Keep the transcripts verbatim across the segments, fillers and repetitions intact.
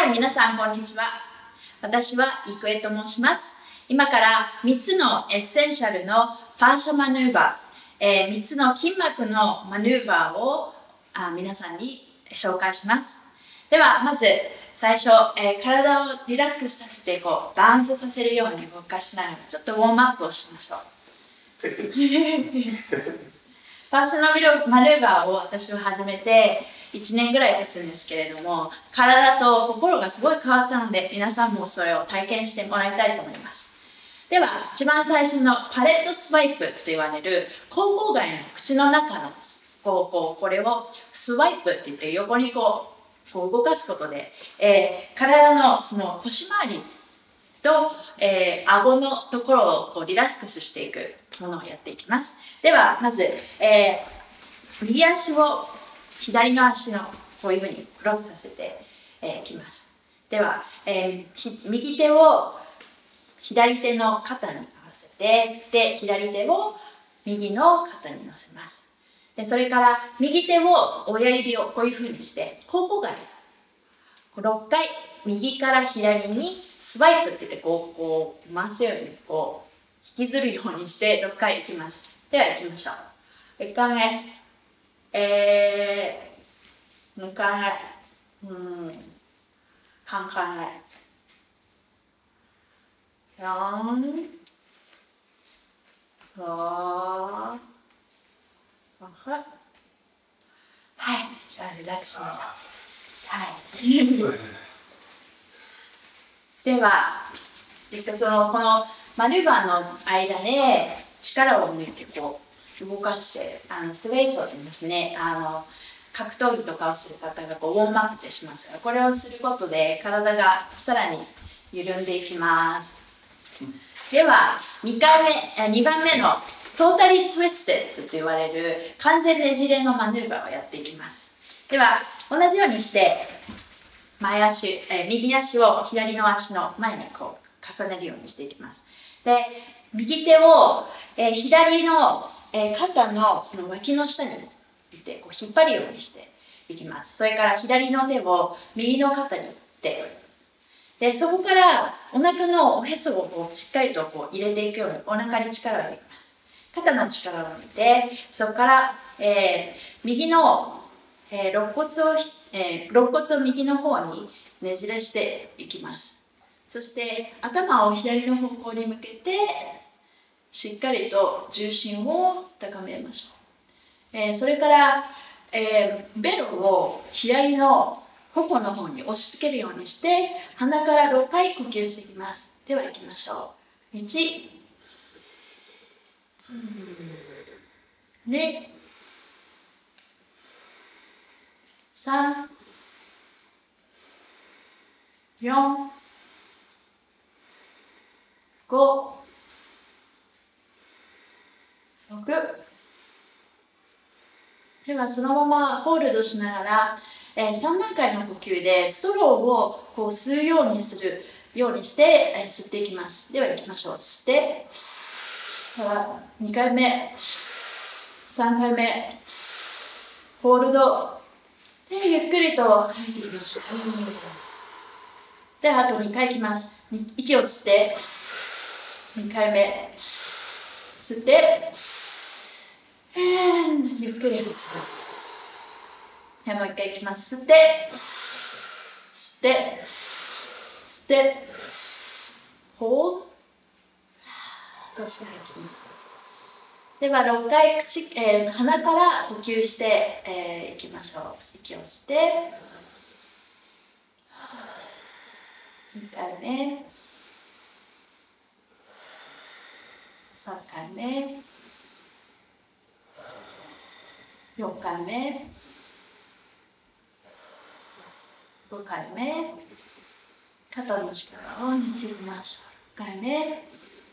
はい、皆さんこんにちは。私は郁恵と申します。今からみっつのエッセンシャルのファーシャマヌーバー、えー、みっつの筋膜のマヌーバーをあ皆さんに紹介します。では、まず最初、えー、体をリラックスさせてこうバランスさせるように動かしながらちょっとウォームアップをしましょう。ファーシャママヌーバーを私は始めていちねんぐらい経つんですけれども、体と心がすごい変わったので、皆さんもそれを体験してもらいたいと思います。では、一番最初のパレットスワイプと言われる口腔外の口の中のこうこうこれをスワイプって言って横にこう、こう動かすことで、えー、体のその腰回りと、えー、顎のところをこうリラックスしていくものをやっていきます。では、まず、えー、右足を左の足のこういうふうにクロスさせてい、えー、きます。では、えー、右手を左手の肩に合わせて、で、左手を右の肩に乗せます。で、それから右手を親指をこういうふうにして口腔外ろっかい右から左にスワイプって言ってこうこう回すようにこう引きずるようにしてろっかいいきます。では行きましょう。いっかいめ、えー、にかいめ、うん、さんかいめ、よん、ご、ろく、はい、じゃあリラックスしましょう。はい。では、そのこのマヌーバーの間で力を抜いてこう動かしてあのスウェイショーでですね、あの格闘技とかをする方がこうウォームアップってしますが、これをすることで体がさらに緩んでいきます。ではにかいめ、にばんめのトータリートゥイステッドと言われる完全ねじれのマヌーバーをやっていきます。では同じようにして前足、えー、右足を左の足の前にこう重ねるようにしていきます。で、右手を、えー、左の、えー、肩のその脇の下に入れてこう引っ張るようにしていきます。それから左の手を右の肩に入れて、でそこからお腹のおへそをこうしっかりとこう入れていくようにお腹に力を入れます。肩の力を抜いて、そこから、えー、右の、えー、肋骨をえー、肋骨を右の方にねじれしていきます。そして頭を左の方向に向けてしっかりと重心を高めましょう。えー、それから、えー、ベロを左の頬の方に押し付けるようにして鼻からろっかい呼吸していきます。では行きましょう。いち、に、さん、よん、ご、ろく。ではそのままホールドしながら、えー、さんだんかいの呼吸でストローをこう吸うようにするようにして、えー、吸っていきます。では行きましょう。吸って、ではにかいめ、さんかいめ、ホールドでゆっくりと吐いていきましょう。ではあとにかいいきます。息を吸ってにかいめ吸ってゆっくり吐く。でもういっかいいきます。吸って吸って吸ってホール、そして吐きます。ではろっかい口、えー、鼻から呼吸して、えー、いきましょう。息を吸ってにかいめ、さんかいめ、よんかいめ、ごかいめ、肩の力を抜いてみましょう。ろっかいめ、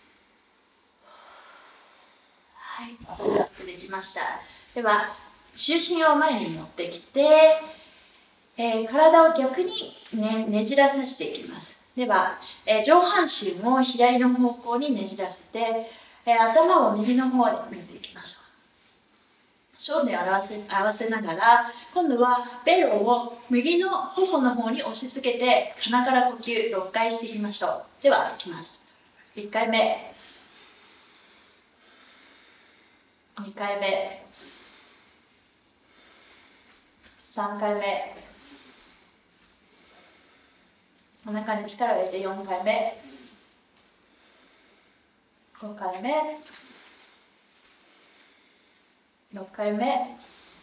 はい、アップできました。では重心を前に持ってきて、えー、体を逆に ね, ねじらさせていきます。では、えー、上半身を左の方向にねじらせて、えー、頭を右の方に向いていきましょう。 小で合わせ合わせながら、今度はベロを右の頬の方に押し付けて鼻から呼吸ろっかいしていきましょう。では、いきます。いっかいめ、にかいめ、さんかいめ、お腹に力を入れてよんかいめ、ごかいめ、ろっかいめ。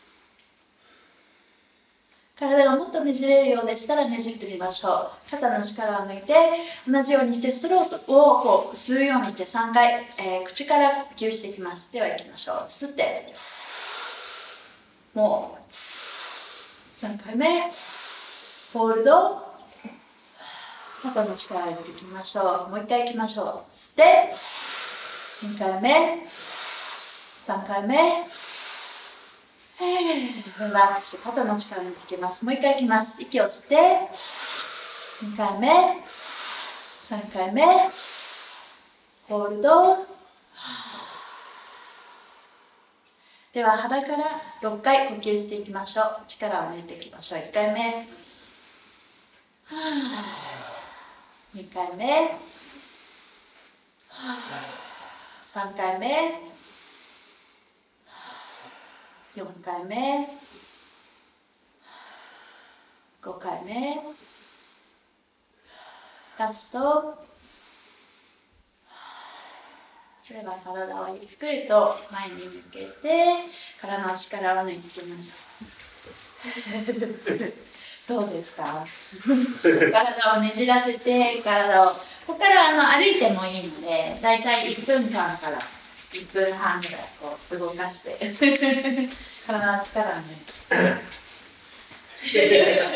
体がもっとねじれるようでしたらねじってみましょう。肩の力を抜いて、同じようにしてストロートをこう吸うようにしてさんかい、えー、口から呼吸していきます。では、いきましょう。吸って、もうさんかいめ、ホールド、肩の力を入れていきましょう。もういっかいいきましょう。吸って、にかいめ、さんかいめ、リラックスして肩の力を抜いていきます。もういっかいいきます。息を吸って、にかいめ、さんかいめ、ホールド。では、鼻からろっかい呼吸していきましょう。力を抜いていきましょう。いっかいめ、にかいめ、さんかいめ、よんかいめ、ごかいめ、ラスト。では体をゆっくりと前に向けて体の力を抜いていきましょう。どうですか？体をねじらせて、体をここからあの歩いてもいいので、だいたいいっぷんかんからいっぷんはんぐらいこう動かして体の力を抜いて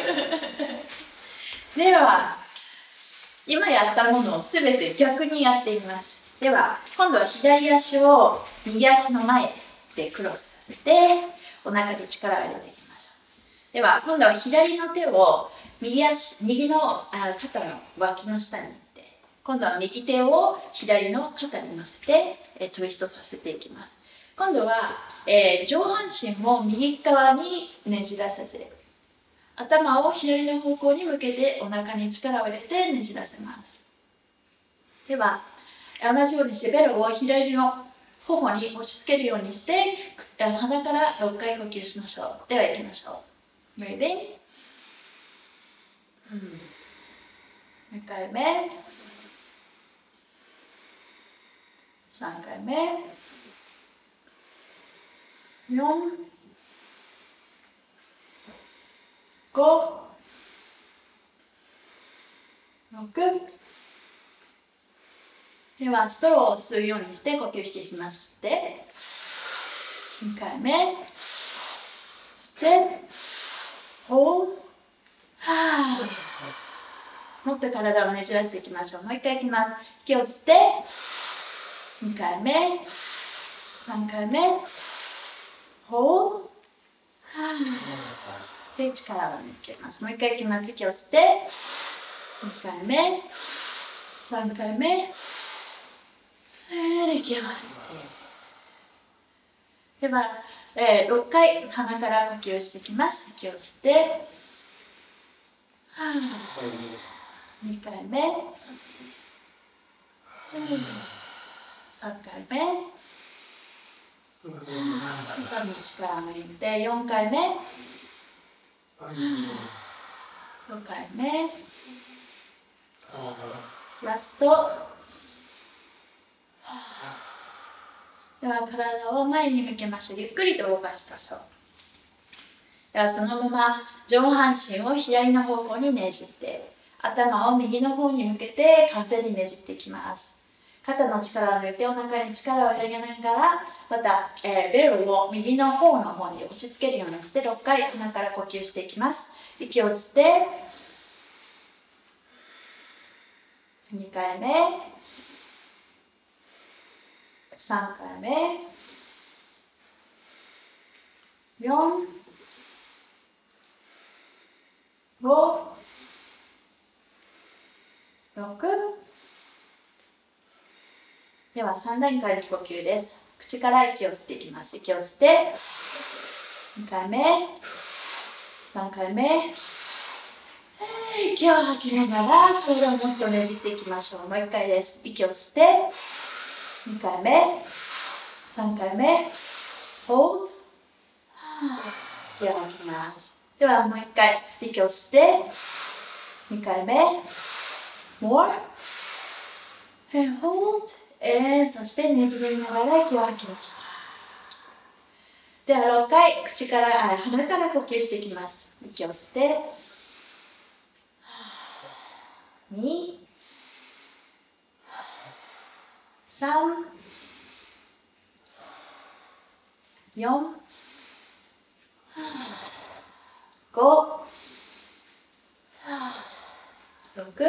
では今やったものをすべて逆にやってみます。では今度は左足を右足の前でクロスさせてお腹に力を入れていきましょう。では今度は左の手を右足右のあ肩の脇の下に置いて、今度は右手を左の肩に乗せてえツイストさせていきます。今度は、えー、上半身も右側にねじらさせ、頭を左の方向に向けてお腹に力を入れてねじらせます。では同じようにしてベロを左の頬に押し付けるようにして鼻からろっかい呼吸しましょう。では行きましょう。Breathing、うん、にかいめ、さんかいめ、よん、ご、ろく。ではストローを吸うようにして呼吸していきます。吸って、にかいめ、吸って、ホール、はぁ。もっと体をねじらせていきましょう。もう一回いきます。息を吸って、にかいめ、さんかいめ、ホール、はぁ。で、力を抜けます。もう一回いきます。息を吸って、にかいめ、さんかいめ、息を吐いて。では、えー、ろっかい鼻から呼吸していきます。息を吸って、はぁ、にかいめ、さんかいめ、肩に力を抜いて、よんかいめ、ごかいめ、ラスト。では体を前に向けましょう。ゆっくりと動かしましょう。ではそのまま上半身を左の方向にねじって、頭を右の方に向けて完全にねじっていきます。肩の力を抜いてお腹に力を入れながら、また、えー、ベロを右の方の方に押し付けるようにしてろっかい鼻から呼吸していきます。息を吸って、にかいめ、さんかいめ、よん、ご、ろく。ではさんだんかいの呼吸です。 口から息を吸っていきます。息を吸って、にかいめ、さんかいめ、息を吐きながら体をもっとねじっていきましょう。もういっかいです。息を吸って、にかいめ、さんかいめ、ホール、息を吐きます。ではもういっかい息を吸って、にかいめ、more and hold、えー、そしてねじりながら息を吐きましょう。ではろっかい口からあ鼻から呼吸していきます。息を吸って、に、さん、よん、ご、ろく、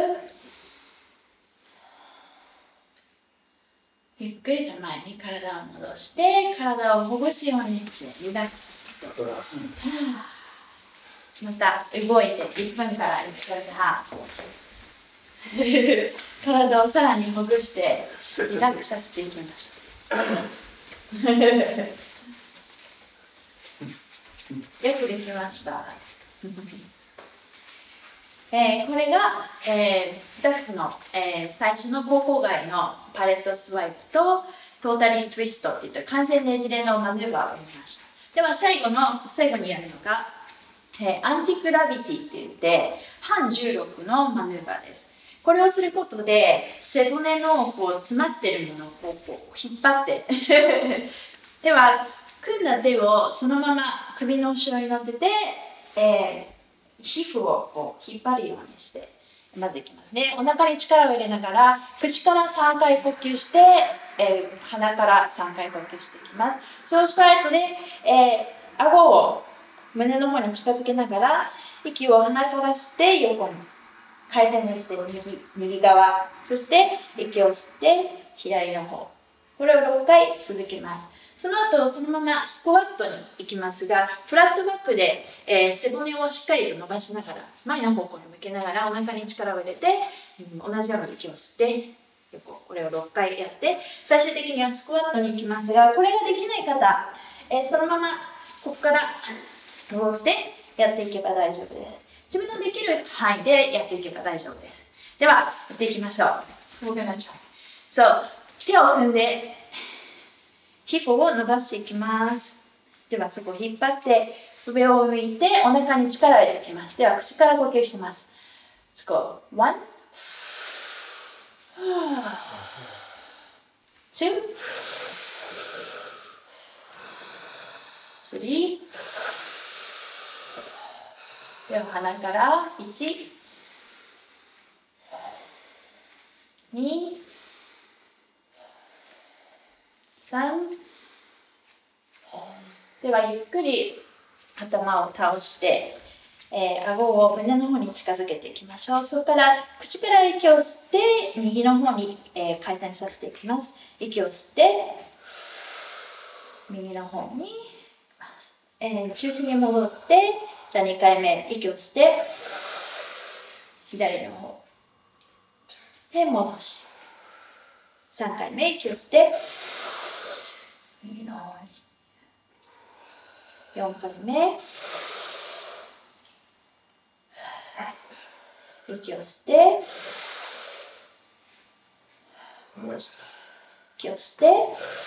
ゆっくりと前に体を戻して体をほぐすようにしてリラックスさせて、また動いていっぷんからいっぷんはん体をさらにほぐしてリラックスさせていきましょう。よくできました。えー、これが、えー、ふたつの、えー、最初の方向外のパレットスワイプとトータリーツイストっていった完全ねじれのマヌーバーをやりました。では最後の最後にやるのが、えー、アンティグラビティっていって反重力のマヌーバーです。これをすることで背骨のこう詰まってるものをこうこう引っ張ってでは組んだ手をそのまま首の後ろに乗ってて、えー皮膚をこう引っ張るようにしてまずいきますね。お腹に力を入れながら口からさんかい呼吸して、えー、鼻からさんかい呼吸していきます。そうした後で、えー、顎を胸の方に近づけながら息を鼻から吸って横に回転にして右、右側、そして息を吸って左の方、これをろっかい続けます。その後そのままスクワットに行きますが、フラットバックで、えー、背骨をしっかりと伸ばしながら前の方向に向けながらお腹に力を入れて、うん、同じように息を吸って横、これをろっかいやって最終的にはスクワットに行きますが、これができない方、えー、そのままここから戻ってやっていけば大丈夫です。自分のできる範囲でやっていけば大丈夫です。ではやっていきましょう。We're gonna try. So、手を組んで皮膚を伸ばしていきます。ではそこを引っ張って上を向いてお腹に力を入れていきます。では口から呼吸します。Let's go. One, two, three. では鼻からいち、に、さん。ではゆっくり頭を倒して、えー、顎を胸の方に近づけていきましょう。そこから口から息を吸って右の方に、えー、回転させていきます。息を吸って右の方に、えー、中心に戻って、じゃあにかいめ息を吸って左の方で戻し、さんかいめ息を吸って右の方に、よんかいめ息を吸って息を吸って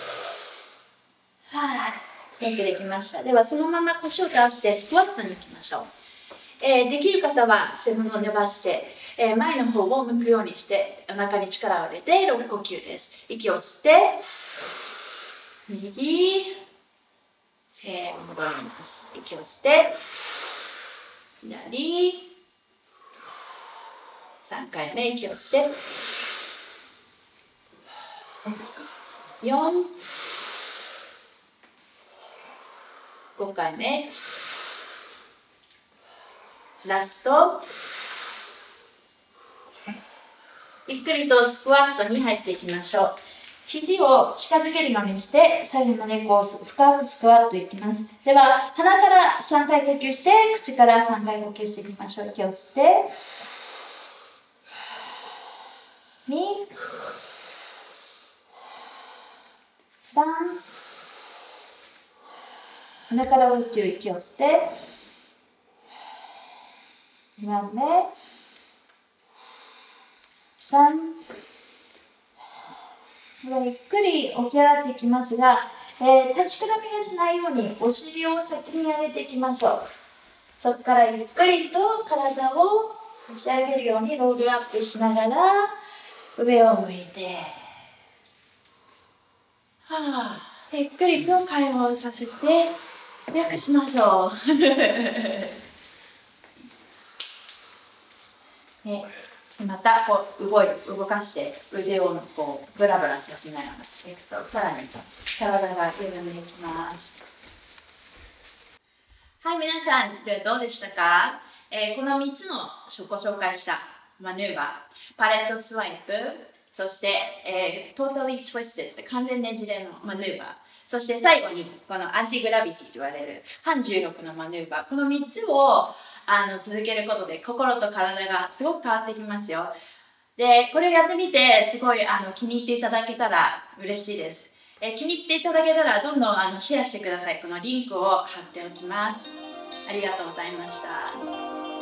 はあ、よくできました。ではそのまま腰を倒してスクワットに行きましょう。えー、できる方は背骨を伸ばして、えー、前の方を向くようにしてお腹に力を入れてろっ呼吸です。息を吸って右、えー、戻ります。息を吸って左、さんかいめ息を吸ってよん、ごかいめラスト、ゆっくりとスクワットに入っていきましょう。肘を近づけるようにして最後までこう深くスクワットいきます。では鼻からさんかい呼吸して口からさんかい呼吸していきましょう。息を吸ってに、 さん、鼻から大きく息を吸って、にばんめ、さん、ゆっくり起き上がっていきますが、えー、立ちくらみがしないようにお尻を先に上げていきましょう。そこからゆっくりと体を持ち上げるようにロールアップしながら上を向いて、はあ、ゆっくりと解放させて略しましょう。ね、またこう動い動かして腕をこうブラブラさせながらいくとさらに体が緩んでいきます。はい、皆さんでどうでしたか？えー、このみっつのご紹介したマヌーバー、パレットスワイプ、そして、えー、totally twisted 完全ねじれのマヌーバー、そして最後にこのアンティグラビティと言われる反重力のマヌーバー、このみっつをあの続けることで心と体がすごく変わってきますよ。で、これをやってみてすごいあの気に入っていただけたら嬉しいです。え気に入っていただけたらどんどんあのシェアしてください。このリンクを貼っておきます。ありがとうございました。